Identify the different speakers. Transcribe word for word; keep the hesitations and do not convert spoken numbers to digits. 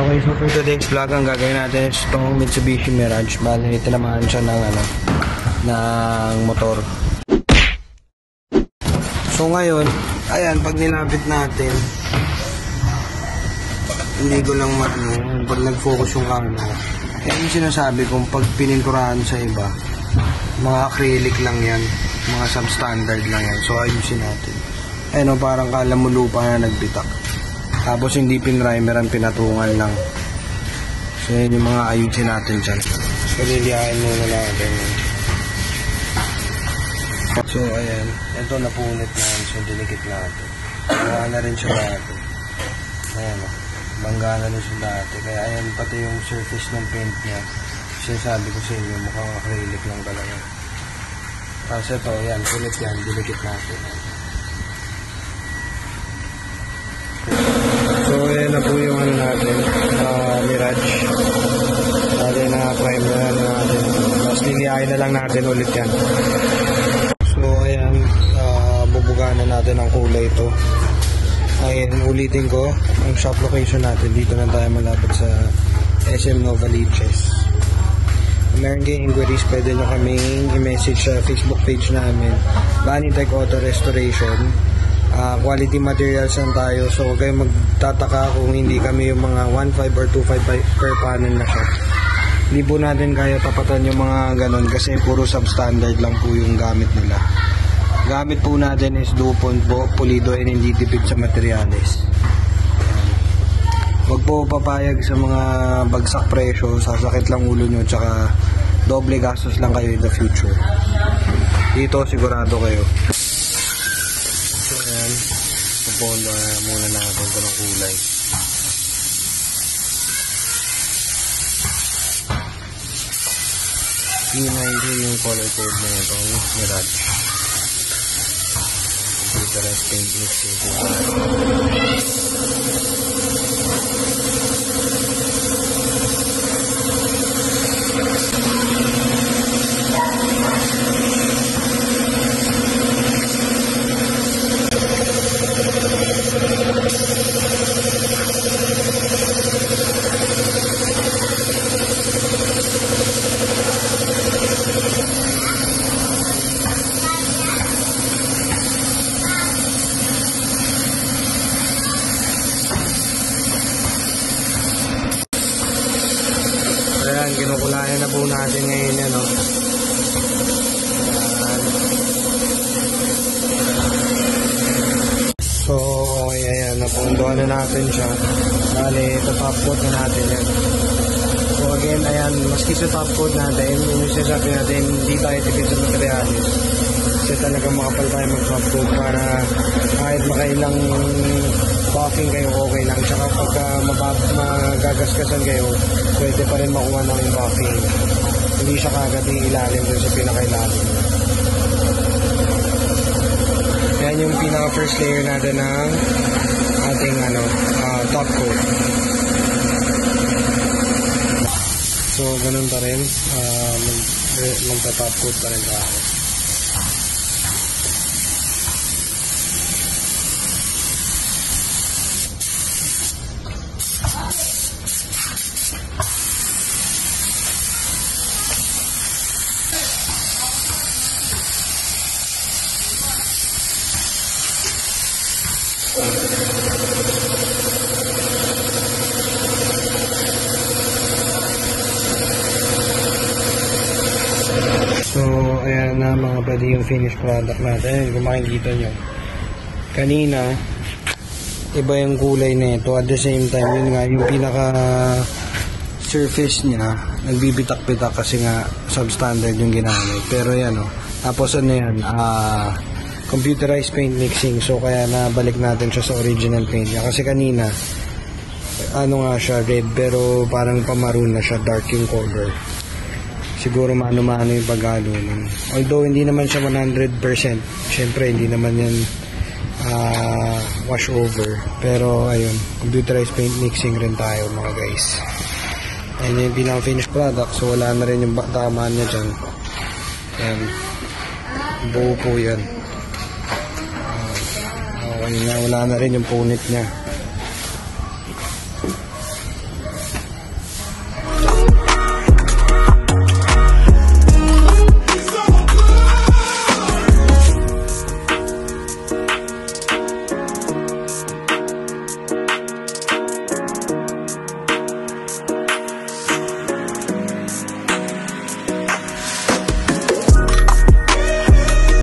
Speaker 1: Okay, so for today's vlog, ang gagawin natin is itong Mitsubishi Mirage. Bale, tinamaan siya ng, ano, ng motor. So ngayon, ayan, pag nilapit natin, hindi ko lang ano, pag nag-focus yung camera. Kaya yung sinasabi kong pag pininturahan sa iba, mga acrylic lang yan, mga substandard lang yan. So ayusin natin. Ayun o, parang kala mo lupa na nagbitak. Tapos hindi pinrimer ang pinatungan lang. So yun yung mga ayusin natin dyan. So lilihain muna natin. So ayan, ito napunit na yan. So dinikit natin. Bangga na rin siya dati. Ayan o, bangga na rin siya dati. Kaya ayan pati yung surface ng paint niya. Sinasabi ko sa inyo, mukhang acrylic lang talaga. Tapos ito, ayan, punit yan, dinikit natin. So ayan na po yung ano natin, uh, Mirage. Dati na primer na natin. Tapos lilihain na lang natin ulit yan. So ayan, uh, bubugaan na natin ang kulay ito. Ayan, ulitin ko ang shop location natin. Dito na tayo malapit sa S M Novaliches. Kung meron kayong inquiries, pwede nyo kaming i-message sa Facebook page namin, Vanitech Auto Restoration. Uh, quality materials lang tayo, so huwag kayong magtataka kung hindi kami yung mga one point five or two point five per panel na shot. Hindi po natin kaya tapatan yung mga ganon kasi puro substandard lang po yung gamit nila. Gamit po natin is Dupont po, pulido and hindi tipid sa materials. Huwag po papayag sa mga bagsak presyo, sasakit lang ulo nyo, tsaka doble gastos lang kayo in the future. Dito sigurado kayo. So ayan, pupondo na muna natin ito ng kulay. P nineteen yung color code na ito, Mirage. Dito rin paint mix yung kinukulayan na po natin ngayon yan, no? So okay, ayan, napunduan na natin siya. Bale, ito top coat na natin yan. So again, ayan, maski sa top coat natin, yung sinasabi natin, hindi tayo tipid sa materialis. Kasi talaga makapal tayo mag-top coat para kahit makailang buffing kayo, okay lang. Tsaka pagka magagaskasan kayo, pwede pa rin makuha ng buffing. Hindi siya kagad ilalim dun sa pinakailalim. Yan yung pinaka first layer natin ng ating ano, uh, top coat. So ganun pa rin, uh, mag, magta-top coat pa rin tayo. So ayan na mga buddy yung finished product natin. Kung makikita nyo kanina, iba yung kulay nito. At the same time, yun nga yung pinaka surface niya nagbibitak-bitak kasi nga substandard yung ginamit. Pero yan o, tapos ano yan, ah computerized paint mixing, so kaya nabalik natin siya sa original paint niya kasi kanina ano nga siya, red pero parang pamaroon na siya, dark yung color. Siguro mano-mano yung paghalo nun. Although hindi naman siya one hundred percent, syempre hindi naman yan uh, wash over, pero ayun, computerized paint mixing rin tayo mga guys. Ayun yung pinaka finished product, so wala na rin yung tamaan niya dyan. Ayan, buo po yan. Okay nga, wala na rin yung punit niya.